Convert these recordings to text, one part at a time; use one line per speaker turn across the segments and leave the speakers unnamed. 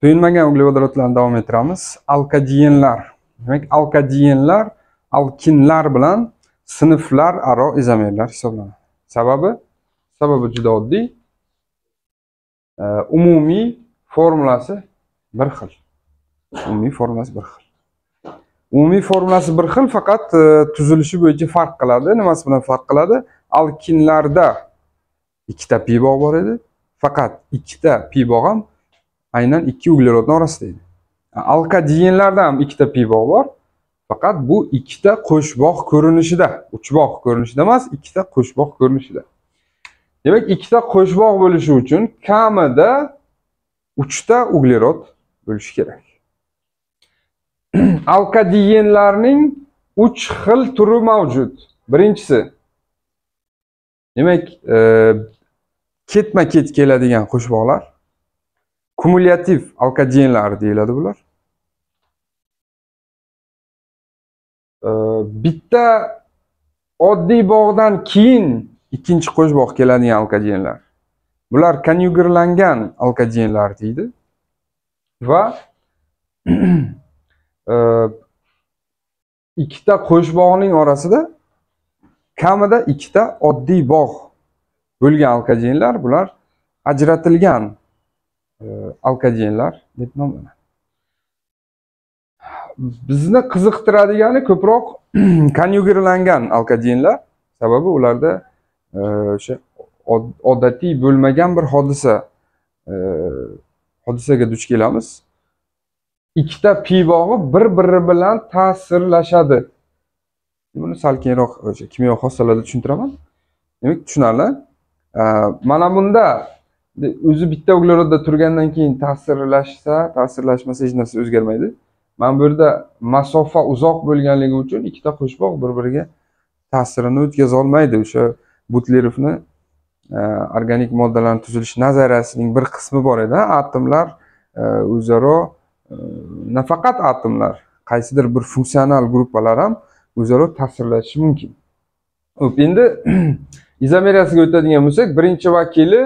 To'yinmagan uglevodorodlarni davom ettiramiz. Alkadienlar. Demak, alkadienlar alkinlar bilan sinflararo izomerlar hisoblanadi. Sababi juda oddiy. Umumiy formulasi bir xil. Umumiy formulasi bir xil, faqat tuzilishi bo'yicha farq qiladi. Nimasi bilan farq qiladi? Alkinlarda ikkita pi bog' bor edi. Faqat ikkita pi bog' ham aynan ikki uglerodning orasida edi. Alkadienlarda ham ikkita pi bog' bor. Faqat bu ikkita qo'sh bog' ko'rinishida, uch bog' ko'rinishida emas, ikkita qo'sh bog' ko'rinishida. Demak, ikkita qo'sh bog' bo'lishi uchun kamida 3 ta uglerod bo'lishi kerak. Alkadienlarning 3 xil turi mavjud. Birinchisi, demak, ketma-ket keladigan qo'sh bog'lar. Kumulyativ alkadienlar deyiladi bular. Bitta oddiy bog'dan keyin ikkinchi qo'sh bog' keladigan alkadienlar. Bular konyugerlangan alkadienlar deydi. Va ikkita qo'sh bog'ning orasida kamida ikkita oddiy bog' bo'lgan alkadienlar, bular ajratilgan alkadienlar deb nomlanadi. Bizni qiziqtiradigani ko'proq konyugerlangan alkadienlar, sababi ularda o'sha odatiy bo'lmagan bir hodisaga duch kelamiz. Ikkita pi bog'i bir-biri bilan ta'sirlashadi. Buni sal keyinroq o'sha kimyo xossalarda tushuntiraman. Demak, tushunarli. Mana bunda o'zi bitta uglerodda turgandan keyin ta'sirlashmasa hech narsa o'zgarmaydi. Mana bu yerda masofa uzoq bo'lganligi uchun ikkita qo'sh bog' bir-biriga ta'sirini o'tkaza olmaydi. O'sha Butlerovni organik moddalarning tuzilish nazariyasining bir qismi bor edi. Atomlar o'zaro, nafaqat atomlar, qaysidir bir funksional gruppalar ham o'zaro ta'sirlashishi mumkin. Xo'p, endi izomeriyasiga o'tadigan bo'lsak, birinchi vakili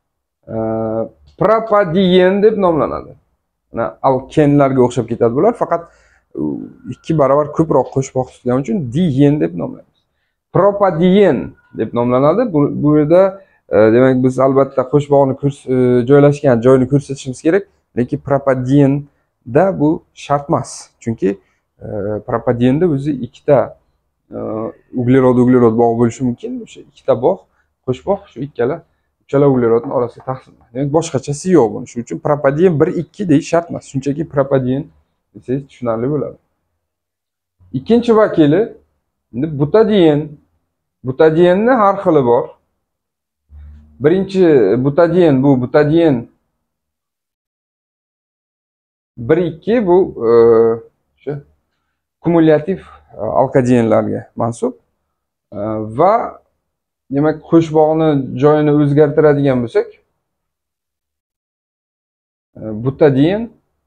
propadien deb nomlanadi. Alkenlarga o'xshab ketadi bular, faqat 2 barobar ko'proq qo'sh bog' tutgani uchun dien deb nomlaymiz. Propadien deb nomlanadi. Bu yerda demak biz albatta qo'sh bog'ni joylashgan joyini ko'rsatishimiz kerak, lekin propadienda bu shart emas. Chunki propadienda o'zi ikkita uglerod bog' bo'lishi mumkin. O'sha ikkita bog', qo'sh bog' shu uchala uglerodning orasiga taqsimlanadi. Demak, boshqachasi yo'q buni. Shuning uchun propadien 1-2 deyish shart emas. Shunchaki propadien desangiz tushunarli bo'ladi. Ikkinchi vakili endi butadien. Butadienning har xili bor. Birinchi butadien, bu butadien 1-2, bu o'sha kumulyativ alkadienlarga mansub. Va demak, qo'sh bog'ni joyini o'zgartiradigan bo'lsak, butadien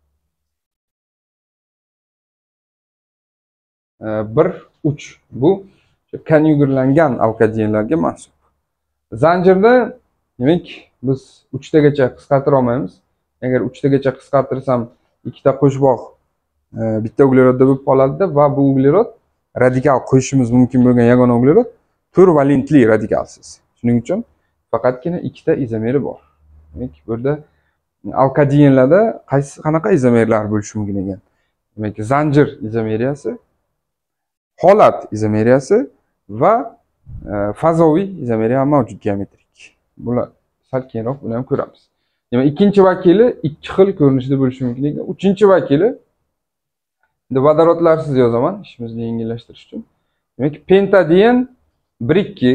1-3, bu konyugerlangan alkadienlarga mansub. Zanjirni demak biz 3 tagacha qisqartira olmaymiz. Agar 3 tagacha qisqartirsam, ikkita qo'sh bog' bitta uglerodda bo'lib qoladi va bu uglerod radikal qo'yishimiz mumkin bo'lgan yagona uglerod 4 valentli radikalsiz. Shuning uchun faqatgina ikkita izomeri bor. Demak, bu yerda alkadienlarda qanaqa izomerlar bo'lishi mumkin ekan? Demak, zanjir izomeriyasi, holat izomeriyasi va fazoviy izomeriya ham mavjud, geometrik. Bular sal keyinroq buni ham ko'ramiz. Demak, ikkinchi vakili 2 xil ko'rinishda bo'lishi mumkin ekan. Uchinchi vakili, endi vodorodlarsiz yozaman, ishimizni yengillashtirish uchun. Demak, pentadien 1-2,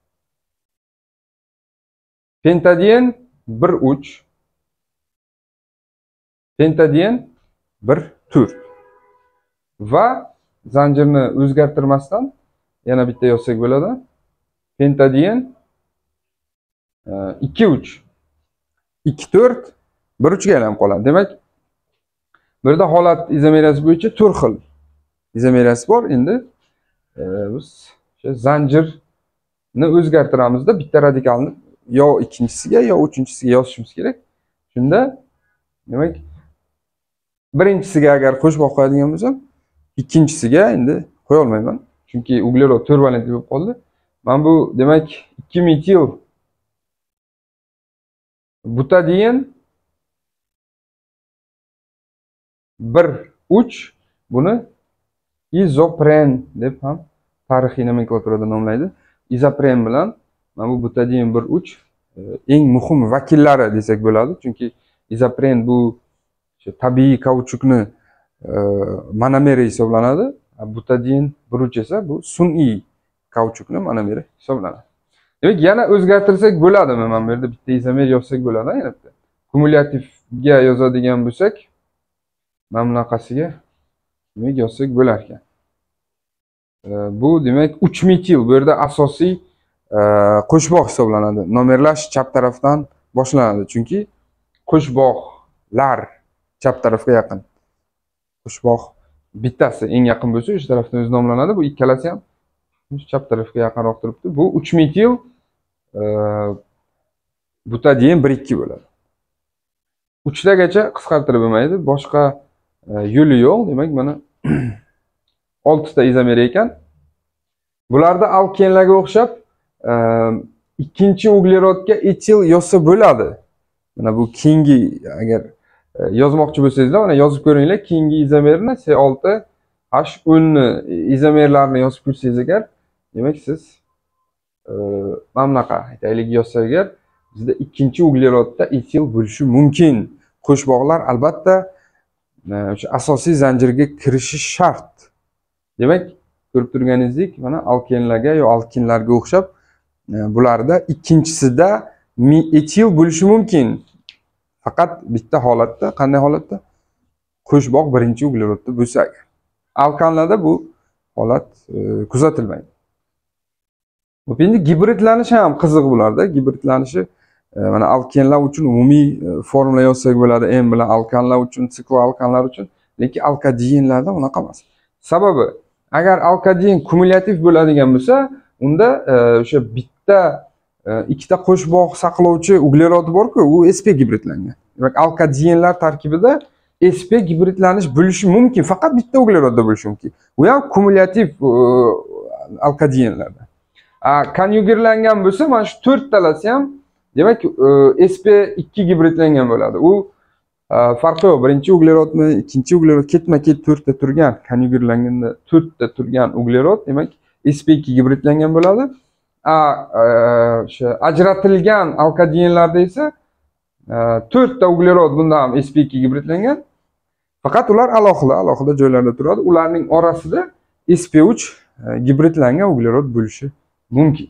pentadien 1-3, pentadien 1-4 va zanjirni o'zgartirmasdan yana bitta yozsak bo'ladi. Pentadien 2-3, 2-4, 1-3 ga aylanib qoladi. Demak, bu yerda holat izomeriyasi bo'yicha 4 xil izomeriyasi bor. Endi biz zanjirni o'zgartiramizda bitta radikalni yo ikkinchisiga yo uchinchisiga yozishimiz kerak. Shunda demak birinchisiga agar qo'shib qo'yadigan bo'lsam, ikkinchisiga endi qo'ya olmayman. Chunki uglerod turvalentli bo'lib qoldi. Men bu demak 2 metil butadiyen 1,3 buni izopren deb ham tarixiy nomenklaturada nomlaydi. Izopren bilan mana bu butadiyen 1,3 eng muhim vakillari desak bo'ladi. Chunki izopren bu tabiiy kauchukni monomeri hisoblanadi. Butadiyen 1,3 esa bu sun'iy kauchukni monomeri hisoblanadi. Demak, yana o'zgartirsak bo'ladimi? Mana bu yerda bitta izomer yozsak bo'ladi, yana bitta. Kumulyativga yozadigan bo'lsak, mana bunaqasiga demak yozsak bo'lar ekan. Bu demak 3 metil. Bu yerda asosiy qo'shboq hisoblanadi. Nomerlash chap tarafdan boshlanadi. Chunki qo'shboqlar chap tarafga yaqin. Qo'shboq bittasi eng yaqin bo'lsa, o'sha tarafdan o'zi nomlanadi. Bu ikkalasi ham chap tarafga yaqinroq turibdi. Bu 3 metil butadiyen 1,2 bo'ladi. 3 tagacha qisqartirib bo'lmaydi. Boshqa yo'li yo'q. Demak, mana 6 ta izomer ekan. Bularda alkenlarga o'xshab ikkinchi uglerodga etil yozsa bo'ladi. Mana bu keyingi agar yozmoqchi bo'lsangizlar, mana yozib ko'ringlar. Keyingi izomerni C6H10 izomerlarini yozib ko'rsangiz agar, demak siz mana bunaqa aytaylik yozsa agar, bizda ikkinchi uglerodda etil bo'lishi mumkin. Qo'shboqlar albatta o'sha asosiy zanjirga kirishi shart. Demak, ko'rib turganingizdek, mana alkenlarga yo alkinlarga o'xshab bularda ikkinchisida etil bo'lishi mumkin. Faqat bitta holatda, qanday holatda? Qo'shboq birinchi uglerodda bo'lsa agar. Alkanlarda bu holat kuzatilmaydi. Endi gibridlanishi ham qiziq bularda. Gibridlanishi mana alkenlar uchun umumiy formula yozsak bo'ladi, M bilan alkanlar uchun, sikloalkanlar uchun, lekin alkadienlarda unaqa emas. Sababi, agar alkadiyen kumulyativ bo'ladigan bo'lsa, unda o'sha bitta ikkita qo'shboq saqlovchi uglerod bor-ku, u sp gibridlangan. Demak, alkadiyenlar tarkibida sp gibridlanish bo'lishi mumkin, faqat bitta uglerodda bo'lishi mumkin. Bu ham kumulyativ alkadiyenlarda. Konyugerlangan bo'lsa, mana shu 4 talasi ham demak sp2 gibridlangan bo'ladi. U farqi yo'q. Birinchi uglerodmi, ikkinchi uglerod ketma-ket 4 ta turgan, konyugerlanganda 4 ta turgan uglerod, demak sp2 gibridlangan bo'ladi. O'sha ajratilgan alkadiyenlarda esa 4 ta uglerod bunda ham sp2 gibridlangan. Faqat ular alohida joylarda turadi. Ularning orasida sp3 gibridlangan uglerod bo'lishi mumkin.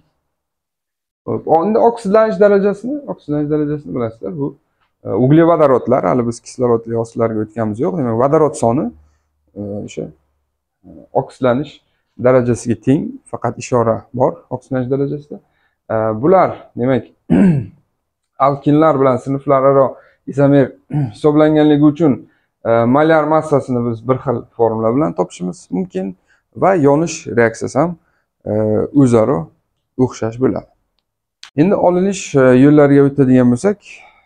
Endi oksidlanish darajasini bilasizlar. Bu uglevodorodlar, hali biz kislorodli oqsillarga o'tganimiz yo'q. Demak, vodorod soni o'sha oksidlanish darajasiga teng, faqat ishora bor oksidlanish darajasida. Bular demak alkinlar bilan sinflararo izomer hisoblanganligi uchun molyar massasini biz bir xil formula bilan topishimiz mumkin va yonish reaksiyasi ham o'zaro o'xshash bo'ladi. Endi olinish yo'llariga o'tadigan bo'lsak,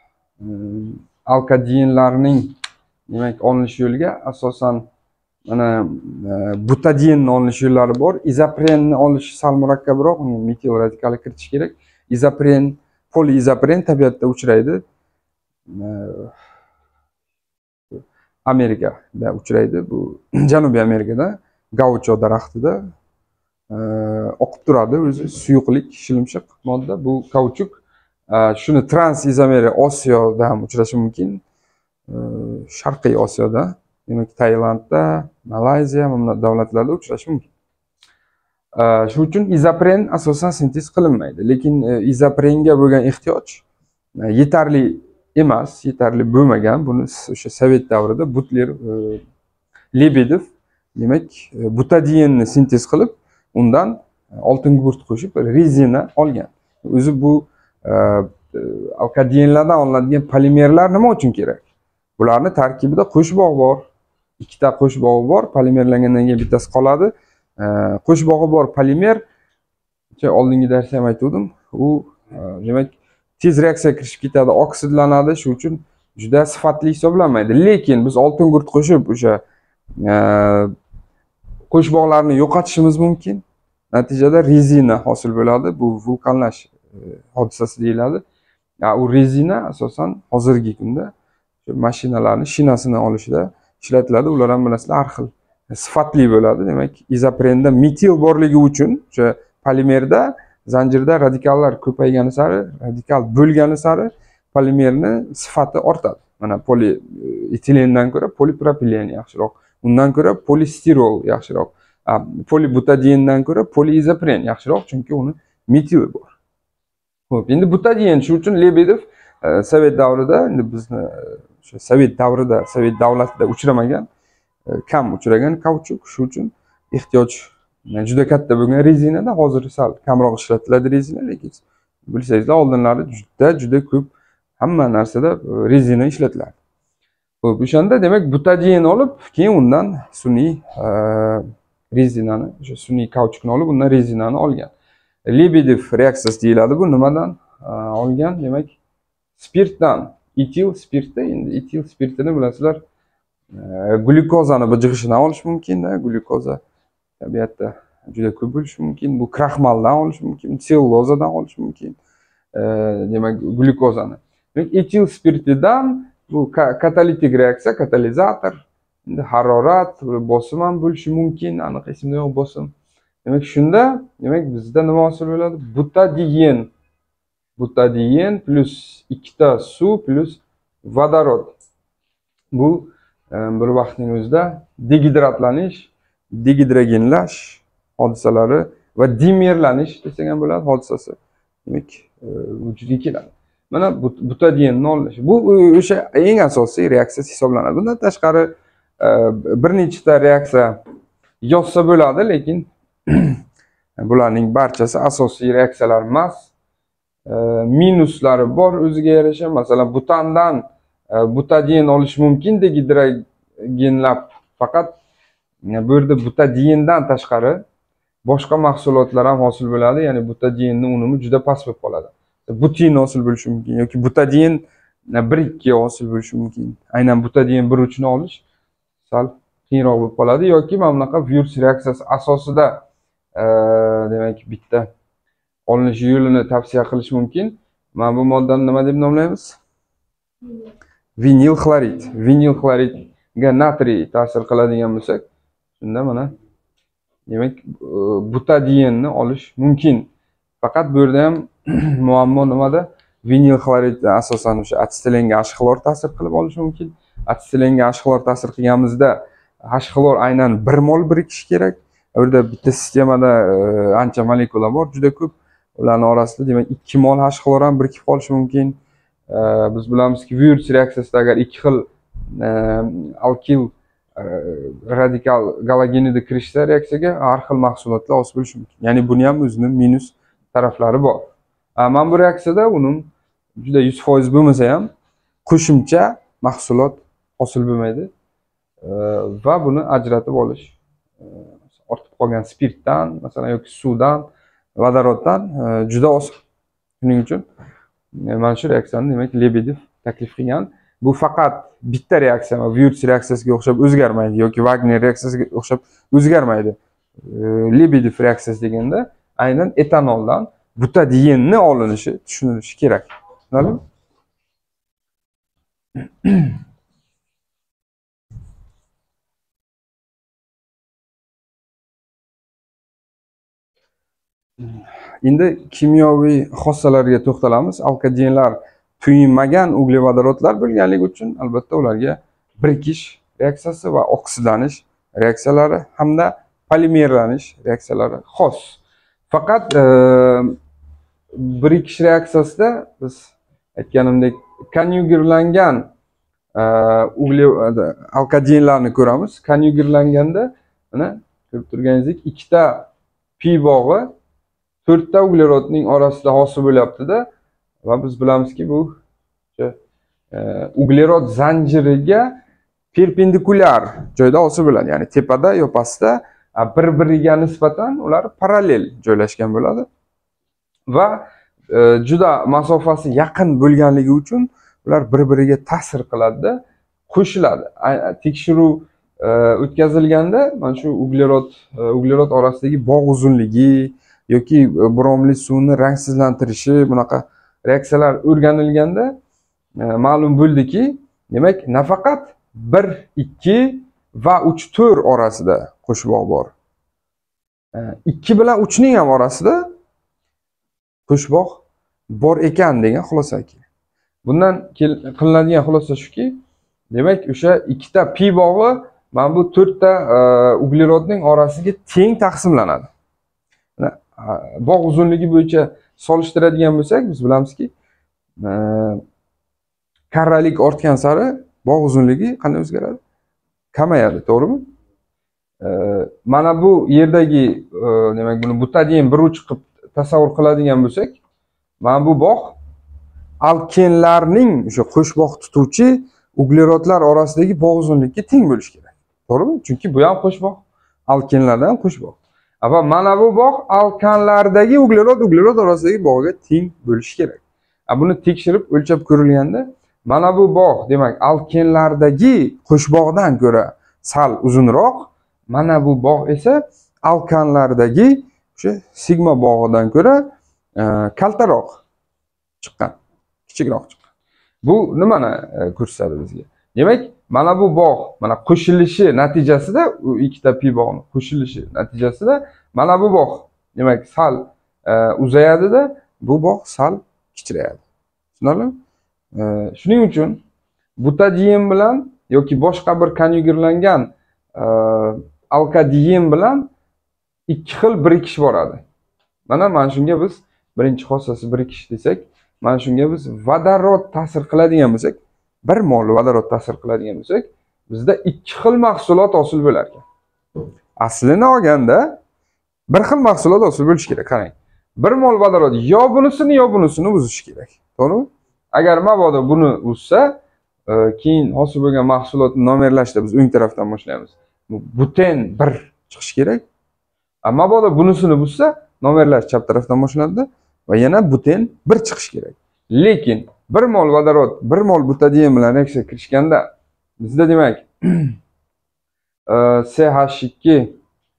alkadiyenlarning demak olinish yo'liga asosan mana butadiyenni olinish yo'llari bor. Izoprenni olish sal murakkabroq, uni metil radikali kiritish kerak. Izopren, poliizopren tabiatda uchraydi. Amerikada uchraydi. Bu Janubiy Amerikada gaucho daraxtida oqib turadi, o'zi suyuqlik, shilimshiq modda. Bu kauchuk shuni trans izomeri Osiyoda ham uchrashi mumkin. Sharqiy Osiyoda, demak Tailandda, Malayziya mana davlatlarda uchrashi mumkin. Shuning uchun izopren asosan sintez qilinmaydi, lekin izoprenga bo'lgan ehtiyoj yetarli emas, yetarli bo'lmagan. Buni o'sha Sovet davrida Butler, Lebedev demak butadiyenni sintez qilib, undan oltin gugurt qo'shib rezina olgan. O'zi bu alkadiyenlardan olinadigan polimerlar nima uchun kerak? Bularning tarkibida qo'shboq bor. Ikkita qo'shbog'i bor, polimerlangandan keyin bittasi qoladi. Qo'shbog'i bor polimer, oldingi darsda ham aytdim, u demak tez reaksiyaga kirishib ketadi, oksidlanadi. Shuning uchun juda sifatli hisoblanmaydi. Lekin biz oltin gurt qo'shib o'sha qo'shboqlarni yo'qotishimiz mumkin. Natijada rezina hosil bo'ladi. Bu vulqonlash hodisasi deyiladi. U rezina asosan hozirgi kunda mashinalarni shinasini olishda ishlatiladi. Ular ham bilasizlar har xil sifatli bo'ladi. Demak, izoprenda metil borligi uchun o'sha polimerda zanjirda radikallar ko'paygani sari, radikal bo'lgani sari polimerni sifati ortadi. Mana polietilendan ko'ra polipropilen yaxshiroq, undan ko'ra polistirol yaxshiroq, polibutadiendan ko'ra poliizopren yaxshiroq, chunki uni metil bor. Xo'p, endi butadien shu uchun Lebedev Sovet davrida, endi bizni o'sha Sovet davrida, Sovet davlatida uchramagan, kam uchragan kauchuk, shu uchun ehtiyoj juda katta bo'lgan rezinada hozir sal kamroq ishlatiladi rezina, lekin bilsangizlar oldinlari juda ko'p hamma narsada rezina ishlatiladi. Xo'p, o'shanda demak butadien olib, keyin undan sun'iy rezinani, o'sha sun'iy kauchukni olib, undan rezinani olgan. Lebedev reaksiyasi deyiladi. Bu nimadan olgan? Demak, spirtdan, etil spirtda, endi etil spirtini bilasizlar, glyukozani bijg'ishidan olish mumkin-da. Glyukoza tabiatda juda ko'p bo'lishi mumkin. Bu kraxmaldan olish mumkin, sellulozadan olish mumkin. Demak, glyukozani. Demak, etil spirtidan bu katalitik reaksiya, katalizator, endi harorat, bosim ham bo'lishi mumkin, aniq esimda yo'q bosim. Demak, shunda, demak, bizda nima hosil bo'ladi? Butadien. Butadien plus ikkita suv plus vodorod. Bu bir vaqtning o'zida degidratlanish, degidrogenlash hodisalari va dimerlanish desak ham bo'ladi hodisasi. Demak, vujudga keladi. Mana butadienni olish. Bu o'sha eng asosiy reaksiyasi hisoblanadi. Bundan tashqari bir nechta reaksiya yozsa bo'ladi, lekin bularning barchasi asosiy reaksiyalar emas. Minuslari bor o'ziga yarasha. Masalan, butandan butadien olish mumkin degidrogenlab. Faqat bu yerda butadiendan tashqari boshqa mahsulotlar ham hosil bo'ladi. Ya'ni butadienning unumi juda past bo'lib qoladi. Butin hosil bo'lishi mumkin yoki butadien 1-2 hosil bo'lishi mumkin. Aynan butadien 1-3 ni olish sal qiyinroq bo'lib qoladi yoki mana bunaqa virus reaksiyasi asosida demak bitta olinish yo'lini tavsiya qilish mumkin. Mana bu moddani nima deb nomlaymiz? Vinil xlorid. Vinil xloridga natriy ta'sir qiladigan bo'lsak, shunda mana demak butadienni olish mumkin. Faqat bu yerda ham muammo nimada? Vinil xlorid asosan o'sha atsetilenga H-xlor ta'sir qilib olishi mumkin. Atsetilenga H-xlor ta'sir qilganimizda H-xlor aynan 1 mol birikishi kerak. Bu yerda bitta sistemada ancha molekula bor, juda ko'p. Ularning orasida demak 2 mol H-xlor ham birikib qolishi mumkin. Biz bilamizki, virus reaksiyasida agar 2 xil alkil radikal galogenida kirishsa reaksiyaga har xil mahsulotlar hosil bo'lishi mumkin. Ya'ni buni ham o'zining minus taraflari bor. Mana bu reaksiyada uning juda 100% bo'lmasa ham qo'shimcha mahsulot hosil bo'lmaydi va buni ajratib olish ortib qolgan spirtdan, masalan, yoki suvdan, vodoroddan juda oson. Shuning uchun mana shu reaksiyani demak Lebedev taklif qilgan. Bu faqat bitta reaksiya, virus reaksiyasiga o'xshab o'zgarmaydi yoki Wagner reaksiyasiga o'xshab o'zgarmaydi. Lebedev reaksiyasi deganda aynan etanoldan butadienni olinishi tushunilishi kerak. Tushunarlimi? Endi kimyoviy xossalariga to'xtalamiz. Alkadienlar tuyulmagan uglevodorodlar bo'lganligi uchun albatta ularga birikish reaksiyasi va oksidlanish reaksiyalari hamda polimerlanish reaksiyalari xos. Faqat birikish reaksiyasida biz aytganimdek konyugerlangan alkadienlarni ko'ramiz. Konyugerlanganda mana ko'rib turganingizdek ikkita pi bog'i 4 ta uglerodning orasida hosil bo'lyapti-da va biz bilamizki bu uglerod zanjiriga perpendikulyar joyda hosil bo'ladi. Ya'ni tepada yo pastda bir-biriga nisbatan ular parallel joylashgan bo'ladi. Va juda masofasi yaqin bo'lganligi uchun ular bir-biriga ta'sir qiladi-da, qo'shiladi. Tekshiruv o'tkazilganda mana shu uglerod orasidagi bog' uzunligi yoki bromli suvni rangsizlantirishi bunaqa reaksiyalar o'rganilganda ma'lum bo'ldiki, demak, nafaqat 1, 2 va 3, 4 orasida qo'shbog' bor. 2 bilan 3 ning ham orasida qo'shbog' bor ekan degan xulosaga keladi. Bundan qilinadigan xulosa shuki, demak, o'sha ikkita pi bog'i mana bu 4 ta uglerodning orasiga teng taqsimlanadi. Bog' uzunligi bo'yicha solishtiradigan bo'lsak, biz bilamizki, karralik ortgan sari bog' uzunligi qanday o'zgaradi? Kamayadi, to'g'rimi? Mana bu yerdagi demak, buni butadiyen bir uch qilib tasavvur qiladigan bo'lsak, mana bu bog' alkenlarning o'sha qo'shbog' tutuvchi uglerodlar orasidagi bog' uzunligiga teng bo'lishi kerak. To'g'rimi? Chunki bu ham qo'shbog', alkenlardan qo'shbog'. Va mana bu bog' alkanlardagi uglerod orasidagi bog'ga teng bo'lishi kerak. Buni tekshirib o'lchab ko'rilganda, mana bu bog', demak, alkenlardagi qo'shbog'dan ko'ra sal uzunroq, mana bu bog' esa alkanlardagi o'sha sigma bog'idan ko'ra kaltaroq chiqqan, kichikroq chiqqan. Bu nimani ko'rsatadi bizga? Demak, mana bu bog', mana qo'shilishi natijasida, u ikkita pi bog'ning qo'shilishi natijasida mana bu bog', demak, sal uzayadi-da, bu bog' sal kichrayadi. Tushunarlimi? Shuning uchun butadiyen bilan yoki boshqa bir konyugerlangan alkadiyen bilan ikki xil birikish boradi. Mana shunga biz birinchi xossasi birikish desak, mana shunga biz vodorod ta'sir qiladigan bo'lsak, 1 mol vodorod ta'sir qiladigan bo'lsak, bizda ikki xil mahsulot hosil bo'lar ekan. Aslini olganda bir xil mahsulot hosil bo'lishi kerak. Qarang. 1 mol vodorod yo bunisini buzishi kerak. To'g'rimi? Agar mabodo buni uzsa, keyin hosil bo'lgan mahsulotni nomerlashda biz o'ng tarafdan boshlaymiz. Buten 1 chiqishi kerak. Mabodo bunisini buzsa, nomerlash chap tarafdan boshlanadi va yana buten 1 chiqishi kerak. Lekin 1 mol vodorod 1 mol butadiyen bilan reaksiyaga kirishganda bizda demak CH2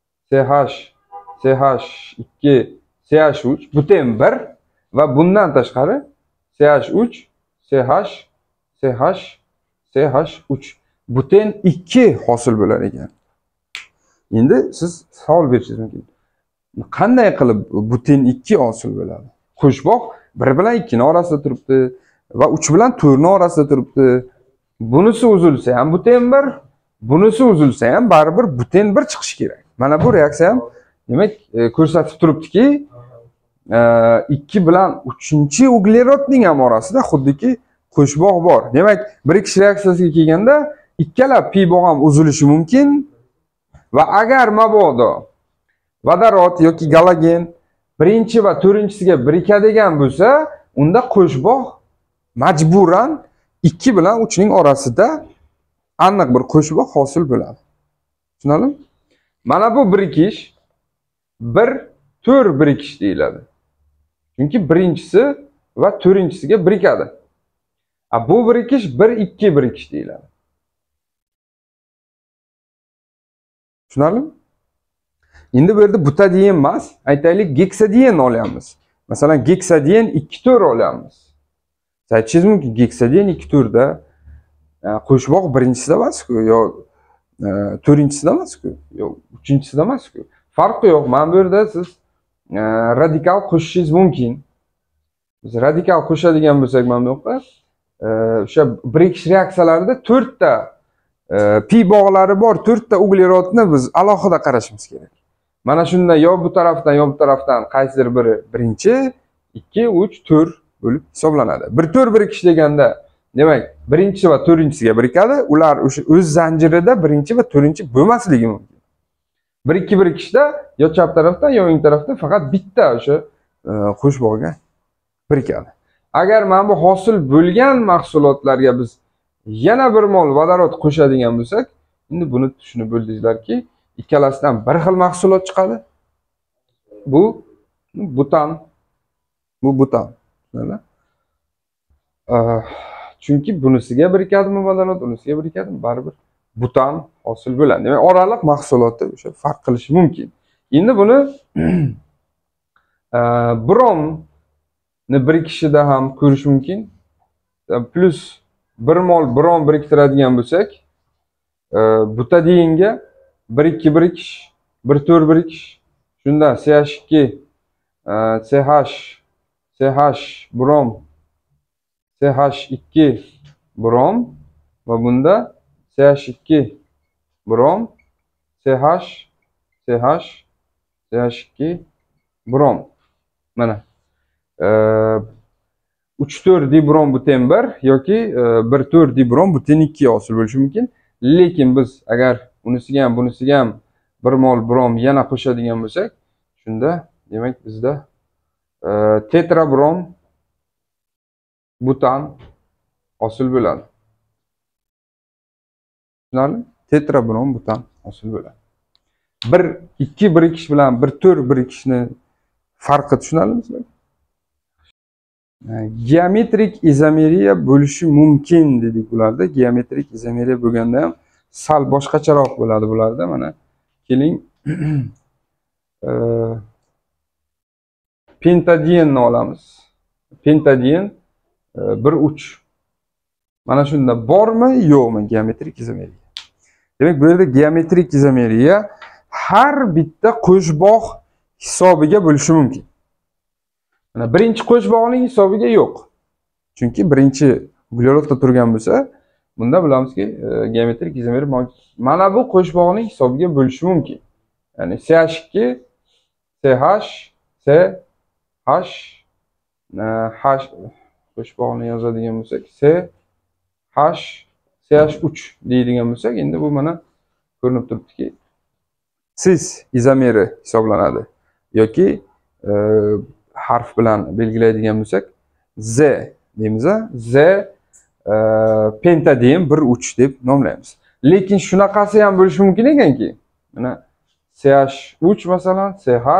CH3 buten 1 va bundan tashqari CH3 CH3 buten 2 hosil bo'lar ekan. Endi siz savol berishingiz mumkin. Qanday qilib buten 2 hosil bo'ladi? Qo'shbog' 1 bilan 2 ning orasida turibdi va 3 bilan 4 ning orasida turibdi. Bunisi uzilsa ham buten 1, bunisi uzilsa ham baribir buten 1 chiqishi kerak. Mana bu reaksiya ham demak ko'rsatib turibdiki, 2 bilan 3-uglerodning ham orasida xuddiki qo'shbog' bor. Demak, birikish reaksiyasiga kelganda ikkala pi bog' ham uzilishi mumkin va agar mabodo vodorod yoki galogen birinchi va to'rtinchisiga birikadigan bo'lsa, unda qo'shbog' majburan 2 bilan 3 ning orasida aniq bir qo'shbog' hosil bo'ladi. Tushunarlimi? Mana bu birikish 1-4 birikish deyiladi. Chunki birinchisi va to'rtinchisiga birikadi. Bu birikish 1-2 birikish deyiladi. Tushunarlimi? Endi bu yerda butadiyen emas, aytaylik geksadiyen olyapmiz. Masalan, geksadiyen 2-4 olyapmiz. Siz aytishingiz mumkin, geksadiyen 2-4 da qo'shbog' birinchisida emas-ku, yo to'rtinchisida emas-ku, yo uchinchisida emas-ku. Farqi yo'q. Mana bu yerda siz radikal qo'shishingiz mumkin. Biz radikal qo'shadigan bo'lsak, mana bu yoqda o'sha birikish reaksiyalarida 4 ta pi bog'lari bor, 4 ta uglerodni biz alohida qarashimiz kerak. Mana shunda yo bu tarafdan qaysidir biri birinchi, 2, 3, 4 bo'lib hisoblanadi. 1-4 birikish deganda, demak, birinchi va to'rtinchisiga birikadi. Ular o'sha o'z zanjirida birinchi va to'rtinchi bo'lmasligi mumkin. 1-2 birikishda yo chap tarafdan yo o'ng tarafdan faqat bitta o'sha qo'shbog'ga birikadi. Agar mana bu hosil bo'lgan mahsulotlarga biz yana 1 mol vodorod qo'shadigan bo'lsak, endi buni tushunib bo'ldingizlarki, ikkalasidan bir xil mahsulot chiqadi. Bu butan. chunki bunisiga birikadimi vodorod, unisiga birikadimi, baribir butan hosil bo'ladi. Demak, oraliq mahsulotda o'sha farq qilishi mumkin. Endi buni bromni birikishida ham ko'rish mumkin. Plus 1 mol brom biriktiradigan bo'lsak, butadiyinga 1-2 birikish, 1-4 birikish, shunda CH2 CH brom CH2 brom va bunda CH2 brom CH2 brom. Mana 3-4 dibrom buten 1 yoki 1-4 dibrom buten 2 hosil bo'lishi mumkin. Lekin biz agar unisiga ham bunisiga ham 1 mol brom yana qo'shadigan bo'lsak, shunda demak bizda tetrabrom butan hosil bo'ladi. Tushunarlimi? Tetrabrom butan hosil bo'ladi. 1-2 birikish bilan 1-4 birikishni farqi tushunarlimi sizlar? Geometrik izomeriya bo'lishi mumkin dedik bularda. Geometrik izomeriya bo'lganda ham sal boshqacharoq bo'ladi bularda. Mana keling pentadienni olamiz. Pentadien 1-3. Mana shunda bormi, yo'qmi geometrik izomeriya? Demak, bu yerda geometrik izomeriya har bitta qo'shbog' hisobiga bo'lishi mumkin. Mana birinchi qo'shbog'ning hisobiga yo'q. Chunki birinchi uglerodda turgan bo'lsa, bunda bilamizki, geometrik izomeriya mavjud. Mana bu qo'shbog'ning hisobiga bo'lishi mumkin. Ya'ni CH2 CH qo'shbog'ni yozadigan bo'lsak, CH3 deydigan bo'lsak, endi bu mana ko'rinib turibdiki, cis izomeri hisoblanadi. Yoki harf bilan belgilaydigan bo'lsak, Z deymiz. Z pentadien 1-3 deb nomlaymiz. Lekin shunaqasi ham bo'lishi mumkin ekanki, mana CH3 masalan,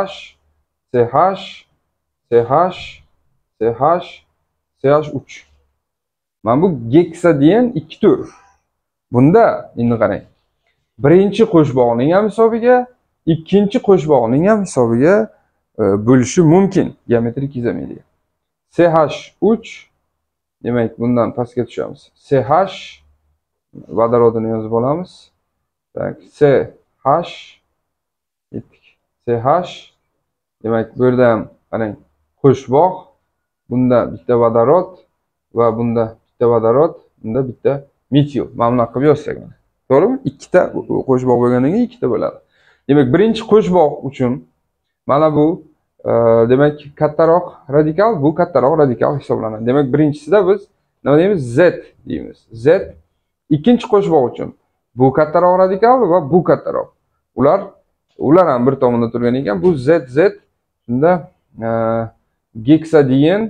CH3. Mana bu geksadien 2 tur. Bunda endi qarang. Birinchi qo'shbog'ning ham hisobiga, ikkinchi qo'shbog'ning ham hisobiga bo'lishi mumkin geometrik izomeriya. CH3 demak bundan pastga tushamiz. CH vodorodini yozib olamiz. Tak, CH yetdik. CH demak bu yerda ham qarang, qo'shbog', bunda bitta vodorod va bunda bitta vodorod, bunda bitta metil. Mana bunaqa qilib yozsak mana. To'g'rimi? Ikkita qo'shbog' bo'lgandan keyin ikkita bo'ladi. Demak, birinchi qo'shbog' uchun mana bu demak kattaroq radikal, bu kattaroq radikal hisoblanadi. Demak, birinchisida biz nima deymiz? Z deymiz. Z. Ikkinchi qo'shbog' uchun bu kattaroq radikal va bu kattaroq. Ular ham bir tomonda turgan ekan. Bu ZZ. Shunda geksadien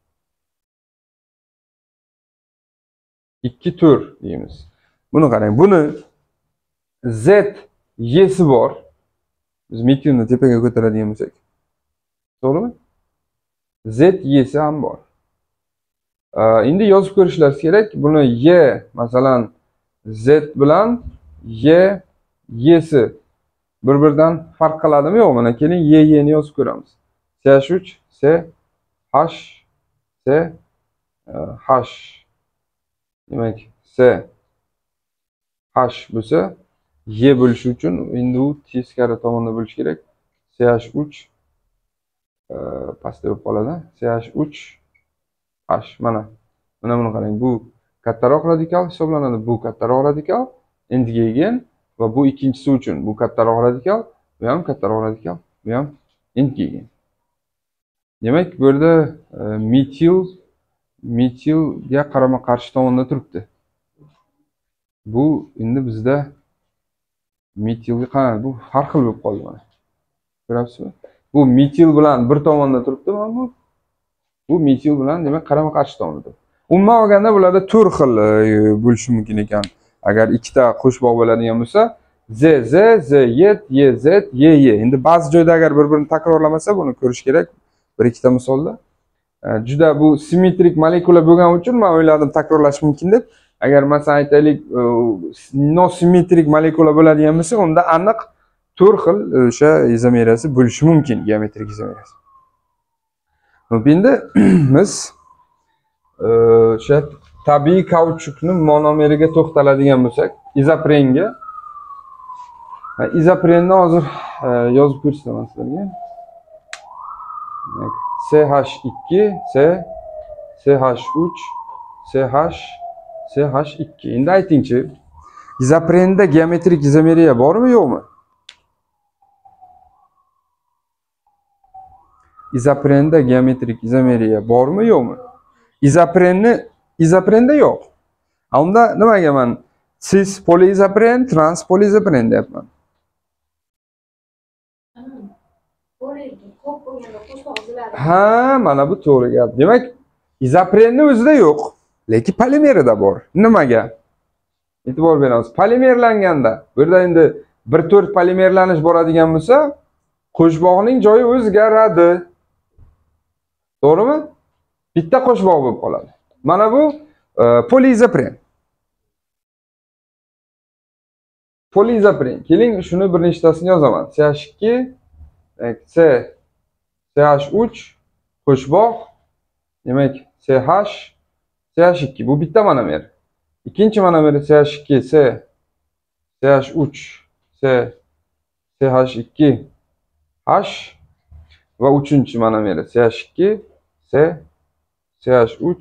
2 tur deymiz. Buni qarang. Buni Z yesi bor. Biz metilni tepaga ko'taradigan bo'lsak. To'g'rimi? Z yesi ham bor. Endi yozib ko'rishlaringiz kerak. Buni Y masalan Z bilan Y yesi bir-biridan farq qiladimi yo'qmi? Mana keling ni yozib ko'ramiz. CH3 CH demak CH bo'lsa, Y bo'lishi uchun endi u teskari tomonda bo'lishi kerak. CH3 pastda bo'lib qoladi. CH3 H mana buni qarang. Bu kattaroq radikal hisoblanadi. Bu kattaroq radikal endga va bu ikkinchisi uchun bu kattaroq radikal, bu ham kattaroq radikal, bu ham endga. Demak, bu yerda metilga qarama-qarshi tomonda turibdi. Bu endi bizda metilga qani bu har xil bo'lib qoldi mana. Ko'ryapsizmi? Bu metil bilan bir tomonda turibdi, mana bu. Bu metil bilan demak qarama-qarshi tomonda. Umuman olganda bularda 4 xil bo'lishi mumkin ekan. Agar ikkita qo'shbog' bo'ladigan bo'lsa, ZZ, ZY, YZ, YY. Endi ba'zi joyda agar bir-birini takrorlamasa, buni ko'rish kerak bir ikkita misolda. juda bu simmetrik molekula bo'lgani uchun men o'yladim takrorlash mumkin deb. Agar masalan aytaylik, nosimmetrik molekula bo'ladigan bo'lsa, unda aniq 4 xil o'sha izomeriyasi bo'lishi mumkin, geometrik izomeriyasi. Endi biz o'sha tabiiy kauchukni monomeriga to'xtaladigan bo'lsak, izoprenga. Izoprenni hozir yozib ko'rsataman sizlarga. CH2, CH3, CH2. Endi aytingchi, izoprenda geometrik izomeriya bormi, yo'qmi? Izoprenda geometrik izomeriya bormi, yo'qmi? Izoprenda yo'q. Unda nimaga men cis poliizopren, trans poliizopren deyapman? Ha, mana bu to'g'ri gap. Demak, izoprenni o'zida yo'q, lekin polimerida bor. Nimaga? E'tibor beramiz. Polimerlanganda, bu yerda endi 1-4 polimerlanish boradigan bo'lsa, qo'shbog'ning joyi o'zgaradi. To'g'rimi? Bitta qo'shbog' bo'lib qoladi. Mana bu poliizopren. Poliizopren. Keling, shuni bir nechtasini yozaman. CH2, CH3 qo'shbog', demak CH, CH2 bu bitta monomer. Ikkinchi monomeri CH2, CH3, CH2, H va uchinchi monomeri CH2, CH3,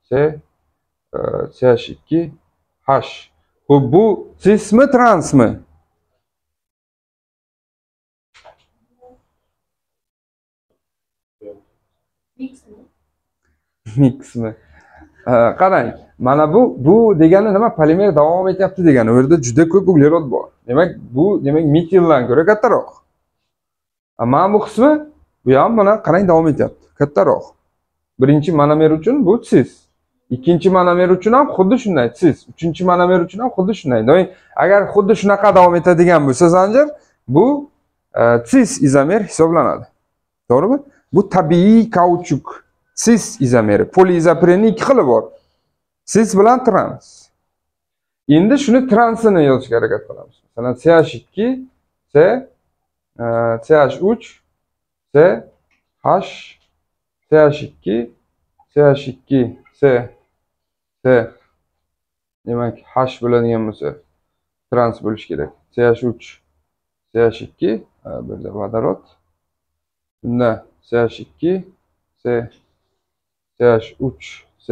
CH2, H. Bu cismi, transmi? Mixmi? Qarang, mana bu degani nima? Polimer davom etyapti degani. U yerda juda ko'p uglerod bor. Demak, bu metildan ko'ra kattaroq. Mana bu qismi, bu ham mana qarang davom etyapti, kattaroq. Birinchi monomer uchun bu cis. Ikkinchi monomer uchun ham xuddi shunday cis. Uchinchi monomer uchun ham xuddi shunday. Demak, agar xuddi shunaqa davom etadigan bo'lsa zanjir, bu cis izomer hisoblanadi. To'g'rimi? Bu tabiiy kauchuk. Cis izomeri. Poliizoprenning ikki xili bor. Cis bilan trans. Endi shuni transini yozishga harakat qilamiz. Masalan, CH2, CH3, CH2, CH2, demak H bo'ladigan bo'lsa trans bo'lish kerak. CH3, CH2, bu yerda vodorod. Bunda CH2, CH3,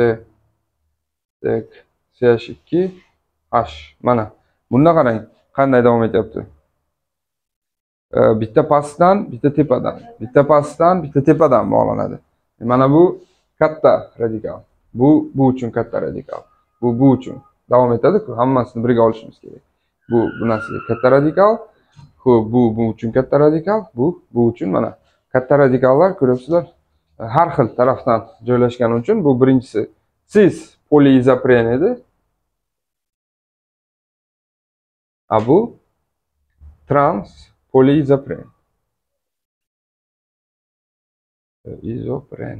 CH2, H. Mana bunda qarang, qanday davom etyapti. Bitta pastdan, bitta tepadan, bitta pastdan, bitta tepadan bog'lanadi. Mana bu katta radikal. Bu uchun katta radikal. Bu uchun davom etadi-ku, hammasini birga olishimiz kerak. Bu narsaga katta radikal, bu uchun katta radikal, bu uchun mana katta radikallar ko'ryapsizlar. Har xil tarafdan joylashgani uchun bu birinchisi cis poliizopren edi. Bu trans poliizopren. Izopren.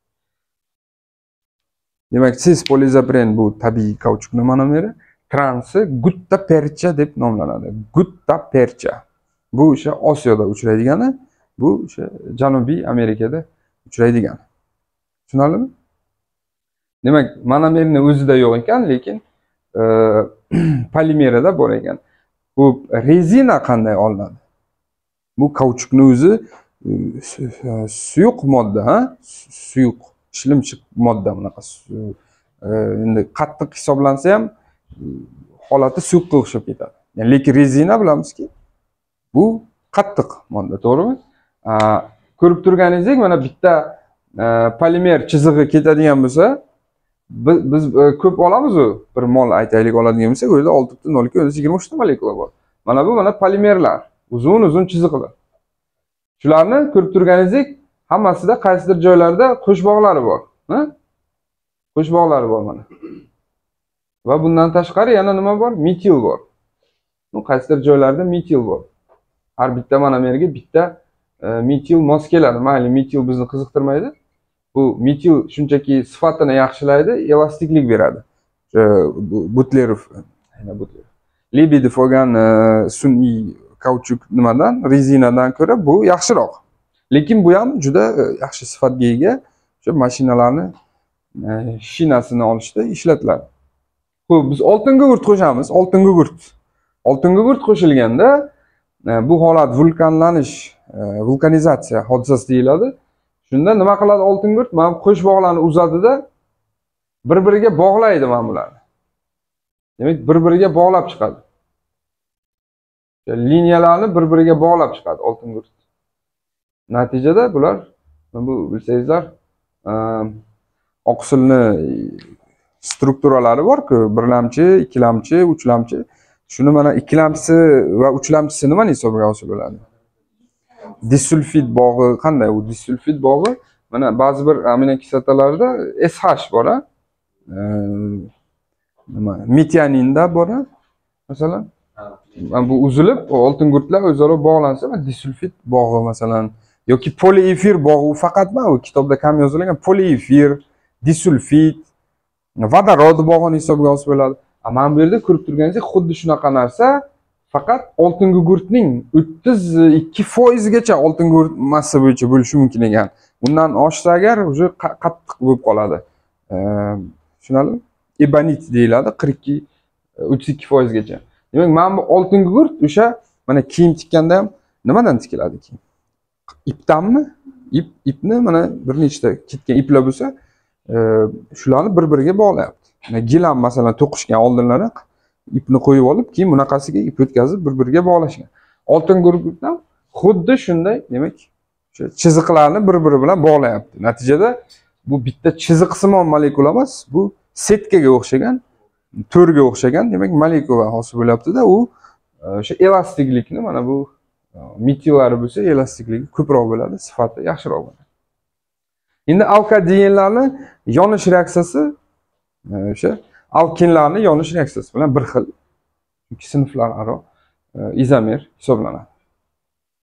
Demak, cis poliizopren bu tabiiy kauchukning monomeri, transi gutta percha deb nomlanadi. Gutta percha. Bu o'sha Osiyoda uchraydigani, bu o'sha Janubiy Amerikada uchraydigan. Tushunarlimi? Demak, monomerni o'zida yo'q ekan, lekin polimerida bor ekan. Bu rezina qanday olinadi? Bu kauchukning o'zi suyuq modda, suyuq, ishlimchiq modda bunaqa. Endi qattiq hisoblansa ham holati suyuqqa o'xshab ketadi. Ya'ni lekin rezina bilamizki, bu qattiq modda, to'g'rimi? Ko'rib turganingizdek, mana bitta polimer chizig'i ketadigan bo'lsa, biz ko'p olamiz-ku. Bir mol aytaylik oladigan bo'lsak, u yerda 6.0 o'zi 23 ta molekula bor. Mana bu polimerlar, uzun chiziqlar. Shularni ko'rib turganingizdek, hammasida qaysidir joylarda qo'shbog'lari bor, qo'shbog'lari bor mana. Va bundan tashqari yana nima bor? Metil bor. Qaysidir joylarda metil bor. Har bitta monomerga bitta metil mos keladi. Mayli, metil bizni qiziqtirmaydi. Bu metil shunchaki sifatini yaxshilaydi, elastiklik beradi. Butlerov, Lebedov olgan sun'iy kauchuk nimadan, rezinadan ko'ra bu yaxshiroq. Lekin bu ham juda yaxshi sifatga ega. O'sha mashinalarni shinasini olishda ishlatiladi. Xo'p, biz oltin gugurt qo'shamiz. Oltin gugurt. Oltin gugurt qo'shilganda bu holat vulkanlanish, vulkanizatsiya hodisasi deyiladi. Shunda nima qiladi oltin gugurt? Mana qo'sh bog'larni uzadida bir-biriga bog'laydi mana bularni. Demak, bir-biriga bog'lab chiqadi. Liniyalarni bir-biriga bog'lab chiqadi oltin gugurt. Natijada bular, bu bilsangizlar, oqsilni strukturalari bor-ku, birlamchi, ikkilamchi, uchlamchi. Shuni mana ikkilamchisi va uchlamchisi nimani hisobga olsa bo'ladi? Disulfid bog'i qanday? U disulfid bog'i mana ba'zi bir aminokislotalarda SH bor, nima? Metianinda bor, masalan. Bu uzilib, oltin gugurtlar o'zaro bog'lansa, disulfid bog'i masalan yoki poliefir bog'i faqat u kitobda kam yozilgan poliefir, disulfid, vodorod bog'ini hisobga olsa bo'ladi. Mana bu yerda ko'rib turganingizdek, xuddi shunaqa narsa, faqat oltin gugurtning 32% gacha oltin gugurt massa bo'yicha bo'lishi mumkin ekan. Bundan oshsa agar o'sha qattiq bo'lib qoladi. Tushunarlimi? Ebonit deyiladi, 32% gacha. Demak, mana bu oltin gugurt o'sha mana kiyim tikkanda ham nimadan tikiladi kiyim? Ipdanmi? Ipni mana bir nechta ketgan iplar bo'lsa, shularni bir-biriga bog'layapti. Gilam masalan to'qishgan oldinlari ipni qo'yib olib, keyin bunaqasiga ip o'tkazib bir-biriga bog'lashgan. Oltin gugurtdan xuddi shunday, demak, o'sha chiziqlarni bir-biri bilan bog'layapti. Natijada bu bitta chiziqsimon molekula emas, bu setkaga o'xshagan, to'rga o'xshagan, demak, molekula hosil bo'lyapti-da, u o'sha elastiklikni mana bu metillari bo'lsa, elastikligi ko'proq bo'ladi, sifati yaxshiroq bo'ladi. Endi alkadenlarni yonish reaksiyasi o'sha alkinlarni yonish reaksiyasi bilan bir xil, chunki sinflararo izomer hisoblanadi.